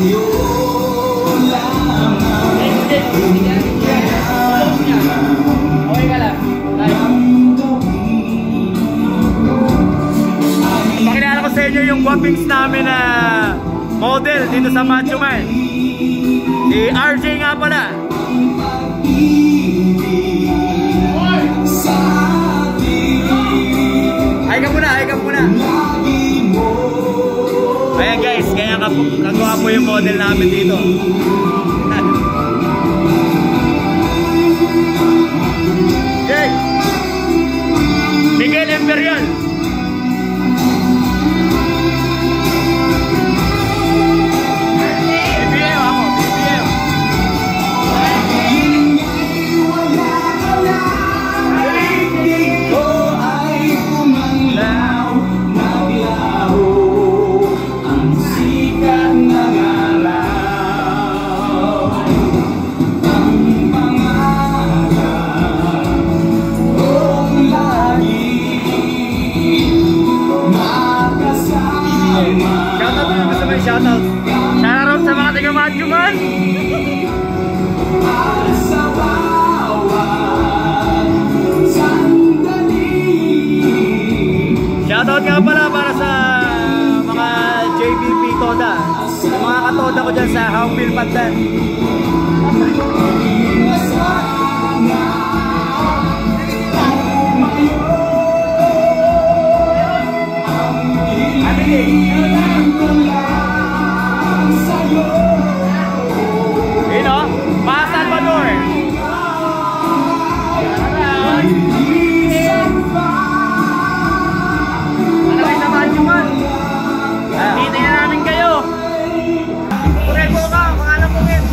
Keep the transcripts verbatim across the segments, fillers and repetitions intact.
Okay ka lang. Pakilala ko sa inyo yung guwapings namin na model dito sa Machoman. Si R J nga pala. Ay ka muna, ay ka muna. Ayan guys, kaya kagawa po yung model namin dito. Okay. Miguel Imperial. Shoutout. Shoutout sa mga taga-Machoman. Shoutout nga pala para sa mga J B P Toda. Mga katoda ko dyan sa Hangpil Pandan. Ino, mga Salvador. Ano kayo sa Machoman? Kita na namin kayo. Purego ka, pangalan ko ngayon.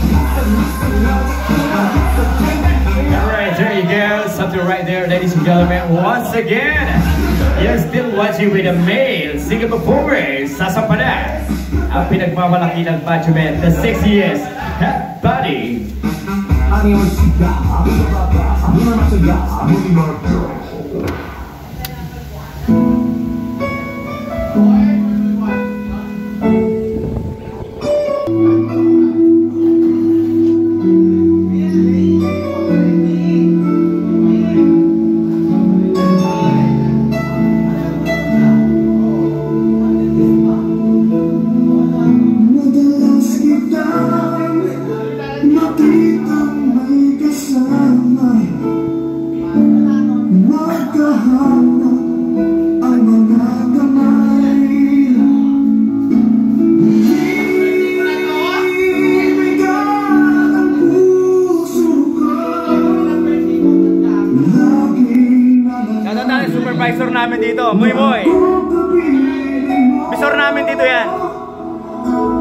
Alright, there you go. Something right there, ladies and gentlemen. Once again, you're still watching with a male singer performer, Sasapada. Ang pinagmamalaki ng Machoman, the sexiest head body. Ang iyong siga, ang iyong baba, ang iyong masaya, ang iyong marco. Supervisor namin dito, Muy Muy. Bisor namin dito yan.